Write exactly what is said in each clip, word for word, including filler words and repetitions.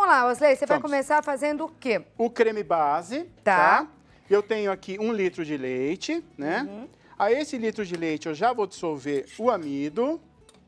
vamos lá, Wesley, você vai Vamos. começar fazendo o quê? O creme base, Tá. tá? Eu tenho aqui um litro de leite, né? Uhum. A esse litro de leite eu já vou dissolver o amido.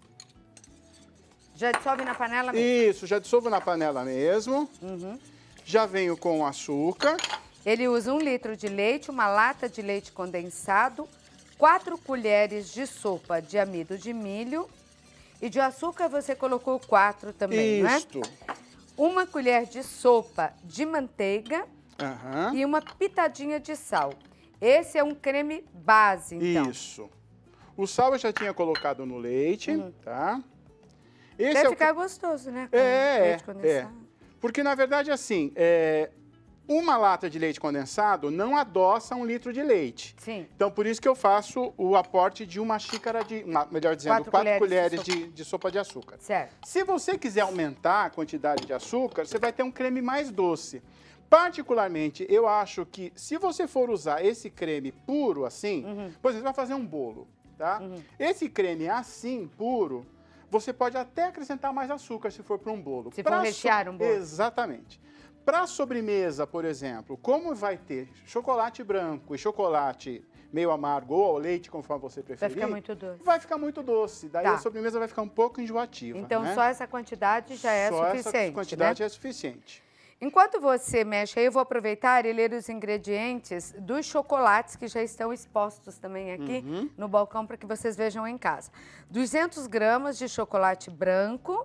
Já dissolve na panela mesmo? Isso, já dissolvo na panela mesmo. Uhum. Já venho com o açúcar. Ele usa um litro de leite, uma lata de leite condensado, quatro colheres de sopa de amido de milho e de açúcar você colocou quatro também, Isto. não é? Uma colher de sopa de manteiga Aham. e uma pitadinha de sal. Esse é um creme base, então. Isso. O sal eu já tinha colocado no leite, Uhum. tá? Esse Deve é o ficar gostoso, né? Com É, leite é, condensado. Porque, na verdade, assim, é, uma lata de leite condensado não adoça um litro de leite. Sim. Então, por isso que eu faço o aporte de uma xícara de, uma, melhor dizendo, Quatro quatro, colheres colheres, de de, de sopa de açúcar. Certo. Se você quiser aumentar a quantidade de açúcar, você vai ter um creme mais doce. Particularmente, eu acho que se você for usar esse creme puro assim, Uhum. por exemplo, você vai fazer um bolo, tá? Uhum. Esse creme assim, puro, você pode até acrescentar mais açúcar se for para um bolo. Se Pra for rechear so- um bolo. Exatamente. Para sobremesa, por exemplo, como vai ter chocolate branco e chocolate meio amargo ou ao leite, conforme você Vai preferir, ficar muito doce. vai ficar muito doce. Daí Tá. a sobremesa vai ficar um pouco enjoativa. Então, né? só essa quantidade já é Só suficiente, essa quantidade né? é suficiente. Enquanto você mexe aí, eu vou aproveitar e ler os ingredientes dos chocolates que já estão expostos também aqui Uhum. no balcão para que vocês vejam em casa. duzentas gramas de chocolate branco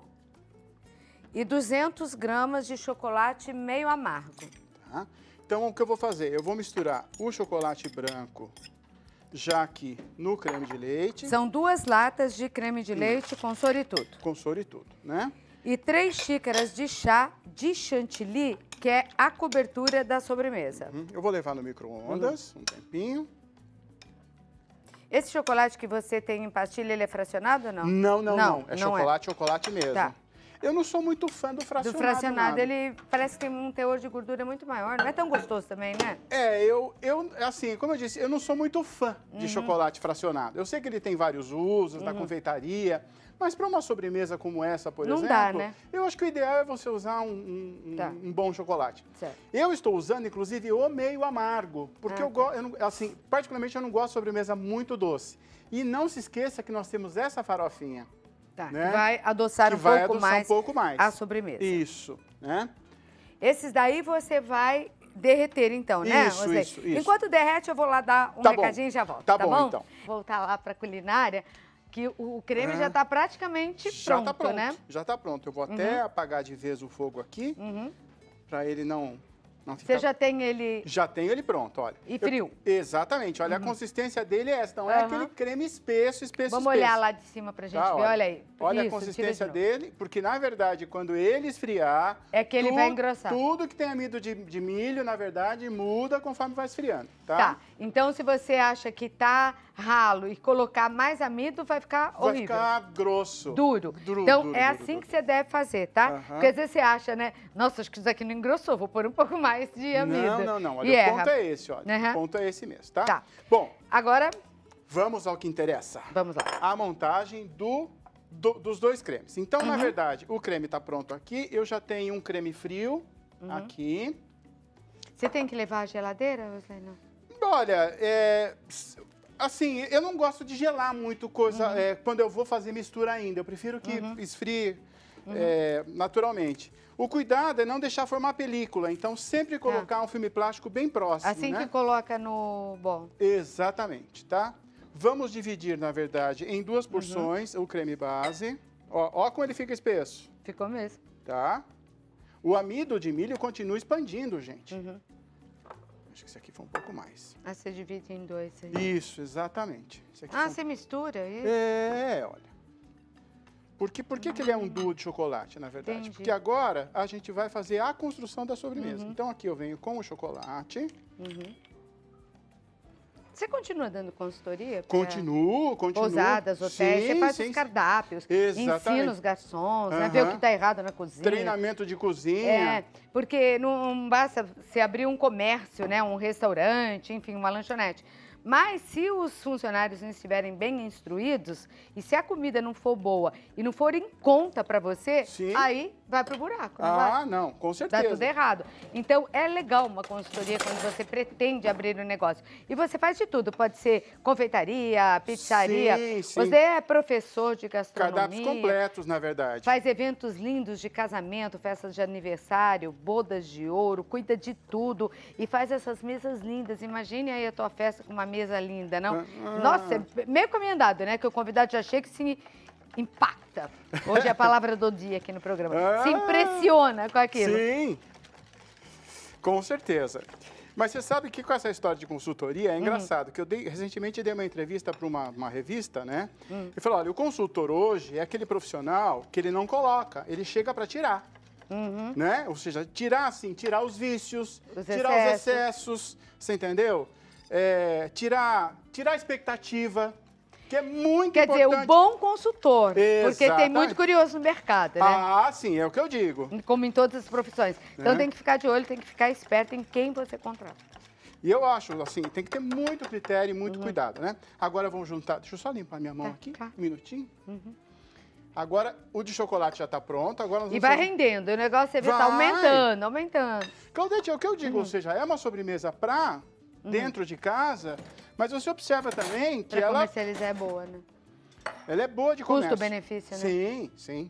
e duzentas gramas de chocolate meio amargo. Tá? Então, o que eu vou fazer? Eu vou misturar o chocolate branco já aqui no creme de leite. São duas latas de creme de leite com soro e tudo. Com soro e tudo, né? E três xícaras de chá de chantilly, que é a cobertura da sobremesa. Uhum. Eu vou levar no micro-ondas um tempinho. Esse chocolate que você tem em pastilha, ele é fracionado ou não? Não, não, não. É não chocolate, chocolate mesmo. Tá. Eu não sou muito fã do Do fracionado. fracionado, nada. ele parece que tem um teor de gordura muito maior. Não é tão gostoso também, né? É, eu, eu, assim, como eu disse, eu não sou muito fã de Uhum. chocolate fracionado. Eu sei que ele tem vários usos na confeitaria, mas para uma sobremesa como essa, por Não exemplo, dá, né? eu acho que o ideal é você usar um, um- um- Tá. um bom chocolate. Certo. Eu estou usando, inclusive, o meio amargo, porque Ah, eu gosto, assim, particularmente eu não gosto de sobremesa muito doce. E não se esqueça que nós temos essa farofinha, Tá, né? que vai adoçar que um vai pouco adoçar mais um pouco mais. a sobremesa. Isso, né? Esses daí você vai derreter então, né, Isso, Wesley? isso, isso. Enquanto derrete, eu vou lá dar um Tá bom. recadinho e já volto, Tá tá, bom, bom? então. Voltar lá pra culinária, que o, o creme Ah. já tá praticamente Já pronto, tá pronto, né? já tá pronto. Eu vou até apagar de vez o fogo aqui, Uhum. para ele não, não ficar... Você já tem ele... Já tenho ele pronto, olha. E Eu- frio? Exatamente, olha, a consistência dele é essa, não é Aham. aquele creme espesso, espesso, Vamos espesso. olhar lá de cima pra gente Tá, ver, olha aí. Olha Isso, a tira de consistência novo. dele, porque na verdade, quando ele esfriar... É que ele vai engrossar. Tudo que tem amido de, de milho, na verdade, muda conforme vai esfriando, tá? Tá, então se você acha que tá ralo e colocar mais amido, vai ficar Vai horrível. ficar grosso. Duro. Duro, então, duro, é duro, assim duro. que você deve fazer, tá? Aham. Porque às vezes você acha, né? Nossa, acho que isso aqui não engrossou, vou pôr um pouco mais de amido. Não, não, não. Olha, E o erra. ponto é esse, olha. Aham. O ponto é esse mesmo, tá? Tá. Bom, Agora, vamos ao que interessa. vamos lá. A montagem do, do- dos dois cremes. Então, Uhum. na verdade, o creme está pronto aqui. Eu já tenho um creme frio Uhum. aqui. Você tem que levar a geladeira, Wesley? Não. Olha, é, s- assim, eu não gosto de gelar muito coisa Uhum. é, quando eu vou fazer mistura ainda. Eu prefiro que esfrie é, naturalmente. O cuidado é não deixar formar película. Então, sempre colocar um filme plástico bem próximo, Assim né? que coloca no bol. Exatamente, tá? Vamos dividir, na verdade, em duas porções o creme base. Ó, ó como ele fica espesso, Ficou mesmo. tá? O amido de milho continua expandindo, gente. Uhum. Acho que esse aqui foi um pouco mais. Ah, você divide em dois aí. Isso, exatamente. Esse aqui Ah, foi um- você mistura isso? É, olha. Por que, por que, que ele é um duo de chocolate, na verdade? Entendi. Porque agora a gente vai fazer a construção da sobremesa. Uhum. Então aqui eu venho com o chocolate. Uhum. Você continua dando consultoria? pra Continuo, continuo. Pousadas, hotéis, Sim, você faz sim, os cardápios, Exatamente. ensina os garçons, né, vê o Aham. que está errado na cozinha. Treinamento de cozinha. É, porque não basta você abrir um comércio, né, um restaurante, enfim, uma lanchonete. Mas se os funcionários não estiverem bem instruídos e se a comida não for boa e não for em conta para você, Sim. aí vai pro buraco, não Ah, vai? não, com certeza. Dá tudo errado. Então, é legal uma consultoria quando você pretende abrir um negócio. E você faz de tudo, pode ser confeitaria, pizzaria. Sim, sim. Você é professor de gastronomia. Cardápios completos, na verdade. Faz eventos lindos de casamento, festas de aniversário, bodas de ouro, cuida de tudo. E faz essas mesas lindas. Imagine aí a tua festa com uma mesa linda, não? Ah. Nossa, é meio caminhado, né? Que o convidado já chega e se impacta. Hoje é a palavra do dia aqui no programa. Ah. Se impressiona com aquilo. Sim, com certeza. Mas você sabe que com essa história de consultoria é engraçado, que eu dei, recentemente dei uma entrevista para uma, uma revista, né? Hum. E falou, olha, o consultor hoje é aquele profissional que ele não coloca, ele chega para tirar. Uhum. Né? Ou seja, tirar assim, tirar os vícios, os tirar excessos. os excessos, você entendeu? É, tirar, tirar a expectativa. Que é muito Quer importante. dizer, o bom consultor, Exatamente. Porque tem muito curioso no mercado, né? Ah, sim, é o que eu digo. Como em todas as profissões. Então É. tem que ficar de olho, tem que ficar esperto em quem você contrata. E eu acho, assim, tem que ter muito critério e muito uhum. cuidado, né? Agora vamos juntar, deixa eu só limpar minha mão tá, aqui, tá. um minutinho. Uhum. Agora, o de chocolate já está pronto. Agora nós e vamos vai fazer... rendendo, o negócio você vê vai. tá aumentando, aumentando. Claudete, é o que eu digo, uhum. ou seja, é uma sobremesa para uhum. dentro de casa, mas você observa também que pra ela... comercializar é boa, né? Ela é boa de comércio. Custo-benefício, né? Sim, sim.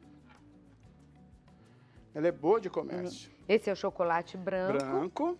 Ela é boa de comércio. Esse é o chocolate branco. Branco.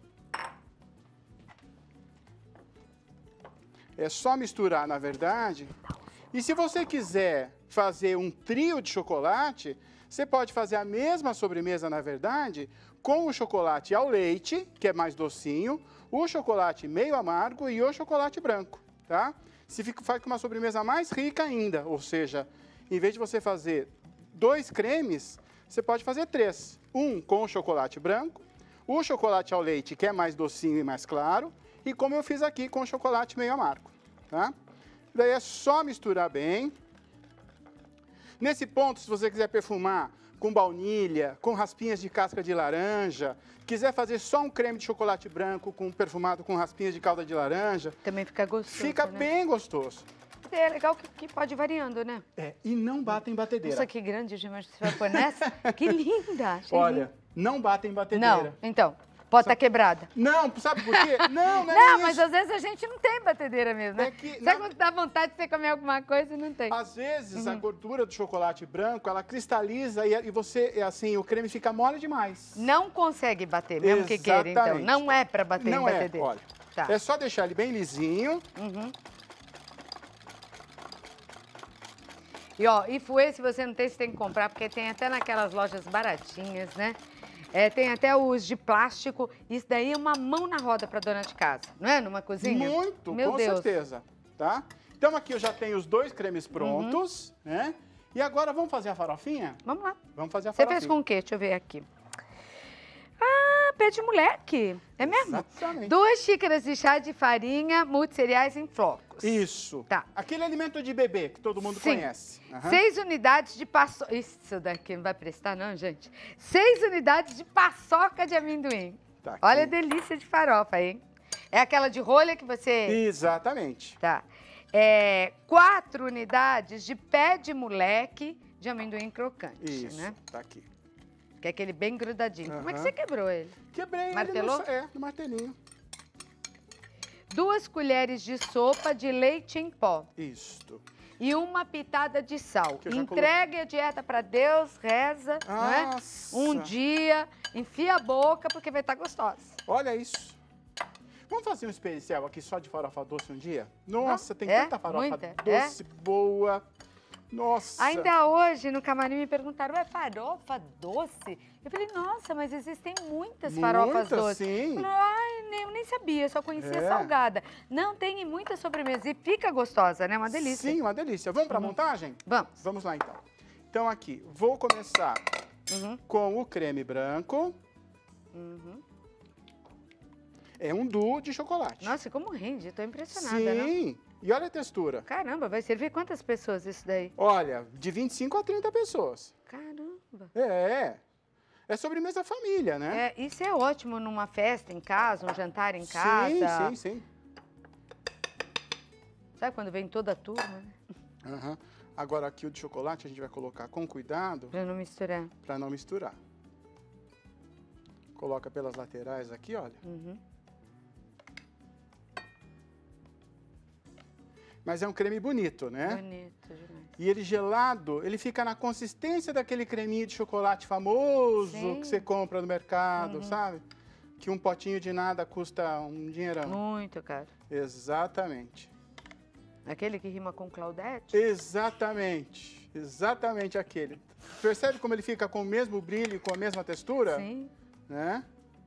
É só misturar, na verdade. E se você quiser fazer um trio de chocolate, você pode fazer a mesma sobremesa, na verdade, com o chocolate ao leite, que é mais docinho, o chocolate meio amargo e o chocolate branco, tá? Se fica, faz com uma sobremesa mais rica ainda, ou seja, em vez de você fazer dois cremes, você pode fazer três. Um com o chocolate branco, o chocolate ao leite, que é mais docinho e mais claro, e como eu fiz aqui com o chocolate meio amargo, tá? Daí é só misturar bem. Nesse ponto, se você quiser perfumar com baunilha, com raspinhas de casca de laranja, quiser fazer só um creme de chocolate branco com perfumado com raspinhas de calda de laranja... Também fica gostoso, Fica né? bem gostoso. É legal que, que pode ir variando, né? É, e não bata em batedeira. Nossa, que grande, mas você vai pôr nessa? Que linda! Olha, linda. não bata em batedeira. Não, então, pode estar tá quebrada. Não, sabe por quê? Não, não é Não, isso. mas às vezes a gente não tem batedeira mesmo, né? É que, Sabe na... quando dá vontade de você comer alguma coisa e não tem? Às vezes, uhum. a gordura do chocolate branco, ela cristaliza e, e você, assim, o creme fica mole demais. Não consegue bater, mesmo Exatamente. que queira, então. Não é para bater não em batedeira. É, olha. Tá. É só deixar ele bem lisinho. Uhum. E, ó, e fouet, se você não tem, você tem que comprar, porque tem até naquelas lojas baratinhas, né? É, tem até os de plástico. Isso daí é uma mão na roda para dona de casa, não é? Numa cozinha? Muito, Meu com Deus. certeza, tá? Então aqui eu já tenho os dois cremes prontos, uhum. né? E agora vamos fazer a farofinha? Vamos lá. Vamos fazer a Você farofinha. fez com o quê? Deixa eu ver aqui. Ah, pé de moleque. É mesmo? Exatamente. Duas xícaras de chá de farinha multicereais em flocos. Isso. Tá. Aquele alimento de bebê que todo mundo Sim. conhece. Uhum. Seis unidades de paçoca. Isso daqui não vai prestar, não, gente. Seis unidades de paçoca de amendoim. Tá, olha a delícia de farofa, hein? É aquela de rolha que você... Exatamente. Tá. É, quatro unidades de pé de moleque de amendoim crocante, Isso, né? tá aqui. Que é aquele bem grudadinho. Uhum. Como é que você quebrou ele? Quebrei Martelou? ele no, é, no martelinho. Duas colheres de sopa de leite em pó. Isto. E uma pitada de sal. Que eu já Entregue coloquei. a dieta para Deus, reza, não é? Nossa. Um dia, enfia a boca, porque vai estar gostosa. Olha isso. Vamos fazer um especial aqui só de farofa doce um dia? Nossa, tem É? tanta farofa Muita? doce, boa. Nossa. Ainda hoje, no camarim, me perguntaram, é farofa doce? Eu falei, nossa, mas existem muitas farofas Muitas, doces. sim. Eu falei, ai, nem, eu nem sabia, só conhecia É. salgada. Não, tem em muitas sobremesas e fica gostosa, né? Uma delícia. Sim, uma delícia. Vamos para a Uhum. montagem? Vamos. Vamos lá, então. Então, aqui, vou começar Uhum. com o creme branco. Uhum. É um duo de chocolate. Nossa, como rende, tô impressionada, né? Sim. E olha a textura. Caramba, vai servir quantas pessoas isso daí? Olha, de vinte e cinco a trinta pessoas. Caramba. É. É sobremesa família, né? É, isso é ótimo numa festa em casa, um jantar em casa. Sim, sim, sim. Sabe quando vem toda a turma, né? Uhum. Agora aqui o de chocolate a gente vai colocar com cuidado. Pra não misturar. Pra não misturar. Coloca pelas laterais aqui, olha. Uhum. Mas é um creme bonito, né? Bonito demais. E ele gelado, ele fica na consistência daquele creminho de chocolate famoso Sim. que você compra no mercado, Uhum. sabe? Que um potinho de nada custa um dinheirão. Muito caro. Exatamente. Aquele que rima com Claudete? Exatamente. Exatamente aquele. Percebe como ele fica com o mesmo brilho e com a mesma textura? Sim. Né?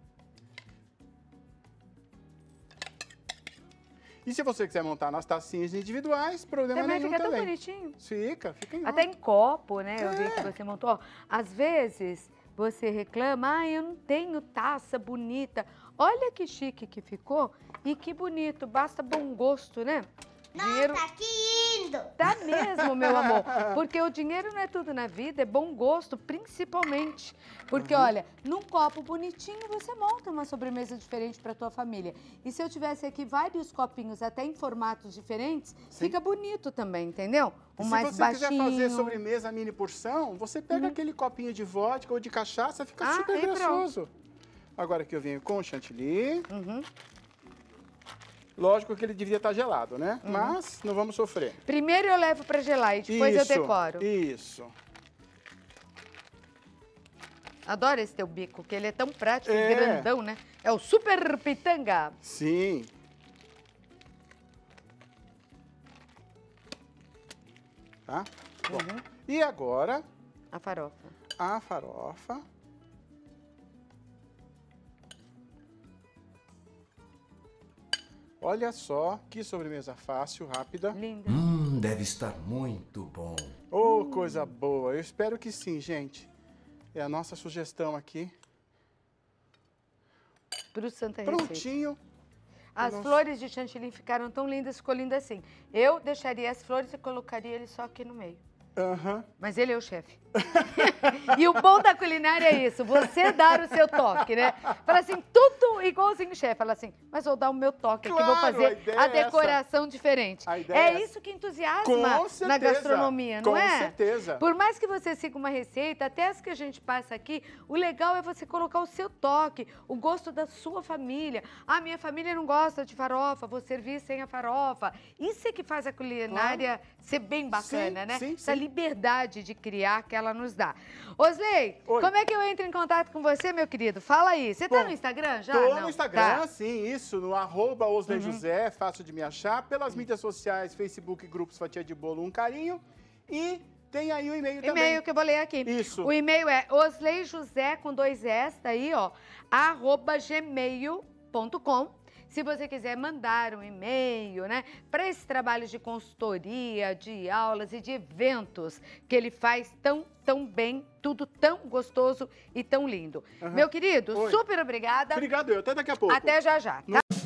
E se você quiser montar nas tacinhas individuais, problema Também nenhum fica tão também. bonitinho. Fica, fica em Até em copo, né? Eu vi É. que você montou. Ó, às vezes você reclama, ah, eu não tenho taça bonita. Olha que chique que ficou e que bonito. Basta bom gosto, né? Dinheiro... Nossa, que lindo! Tá mesmo, meu amor. Porque o dinheiro não é tudo na vida, é bom gosto, principalmente. Porque, Uhum. olha, num copo bonitinho você monta uma sobremesa diferente para tua família. E se eu tivesse aqui vários copinhos, até em formatos diferentes, Sim. fica bonito também, entendeu? E Um se mais você baixinho. quiser fazer sobremesa mini porção, você pega Uhum. aquele copinho de vodka ou de cachaça, fica Ah, super aí pronto. gracioso. Agora que eu venho com o chantilly. Uhum. Lógico que ele devia estar gelado, né? Uhum. Mas não vamos sofrer. Primeiro eu levo para gelar e depois isso, eu decoro. Isso. Adoro esse teu bico, que ele é tão prático É. e grandão, né? É o super pitanga. Sim. Tá? Bom, Uhum. e agora A farofa. a farofa. Olha só que sobremesa fácil, rápida. Linda. Hum, deve estar muito bom. Oh, coisa boa. Eu espero que sim, gente. É a nossa sugestão aqui. Pro Santa Receita. Prontinho. As Nossa. flores de chantilly ficaram tão lindas, ficou linda assim. Eu deixaria as flores e colocaria ele só aqui no meio. Aham. Mas ele é o chefe. E o bom da culinária é isso, você dar o seu toque, né? Fala assim, tudo igualzinho o chefe. Fala assim, mas vou dar o meu toque aqui, vou Claro, a fazer ideia a é essa. decoração diferente. A ideia é É essa. isso que entusiasma Com certeza. na gastronomia, não Com é? certeza. Por mais que você siga uma receita, até as que a gente passa aqui, o legal é você colocar o seu toque, o gosto da sua família. Ah, minha família não gosta de farofa, vou servir sem a farofa. Isso é que faz a culinária ser bem bacana, Sim, né? sim, Essa sim. liberdade de criar que ela nos dá. Osley, Oi. como é que eu entro em contato com você, meu querido? Fala aí. Você tá Bom, no Instagram já? Tô Não. no Instagram, Tá. Uhum. sim, isso, no arroba Osley José, fácil de me achar. Pelas mídias sociais, Facebook, Grupos Fatia de Bolo, um carinho. E tem aí o e-mail também. E-mail que eu vou ler aqui. Isso. O e-mail é osleyjosé com dois S, tá aí, ó, arroba gmail ponto com. Se você quiser mandar um e-mail, né, para esse trabalho de consultoria, de aulas e de eventos que ele faz tão, tão bem, tudo tão gostoso e tão lindo. Aham. Meu querido, Oi. super obrigada. Obrigado eu, até daqui a pouco. Até já já, tá?